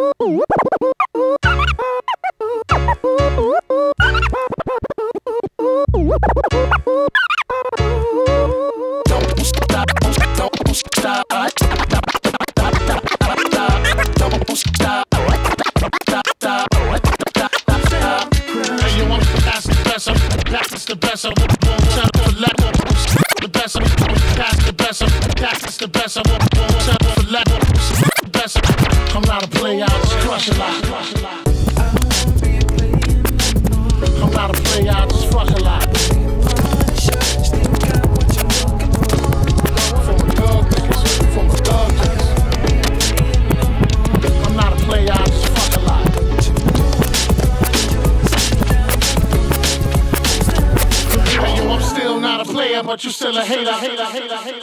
I'm not a player, I just crush a lot. I'm not a player, I just fuck a lot. For my dog niggas, for my dog niggas. I'm not a player, I just fuck a lot. Hey yo, I'm still not a player, but you still a hater.